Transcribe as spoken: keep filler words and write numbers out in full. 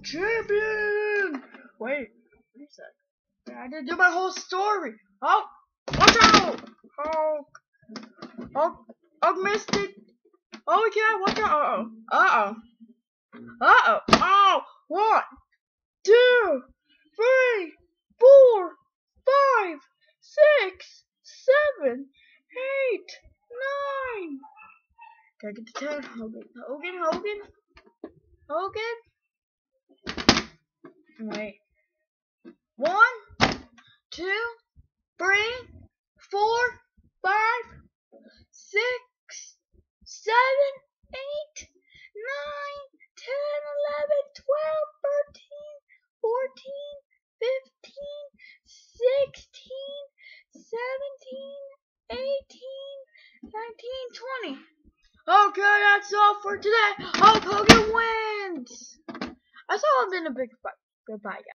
champion. Wait, wait a sec. I didn't do my whole story. Oh, watch out! Hulk. Hulk. Hulk missed it. Oh yeah, watch out! Uh oh. Uh oh. Uh oh. Oh, one, two, three, four, five, six, seven, eight, nine. Gotta get to ten. Hogan, Hogan, Hogan, Hogan. Wait. One, two, three, four, five, six, seven, eight, nine, ten, eleven, twelve, thirteen, fourteen, fifteen, sixteen, seventeen, eighteen, nineteen, twenty. Okay, that's all for today. Hulk Hogan wins. I saw him in a big fight. Goodbye, guys.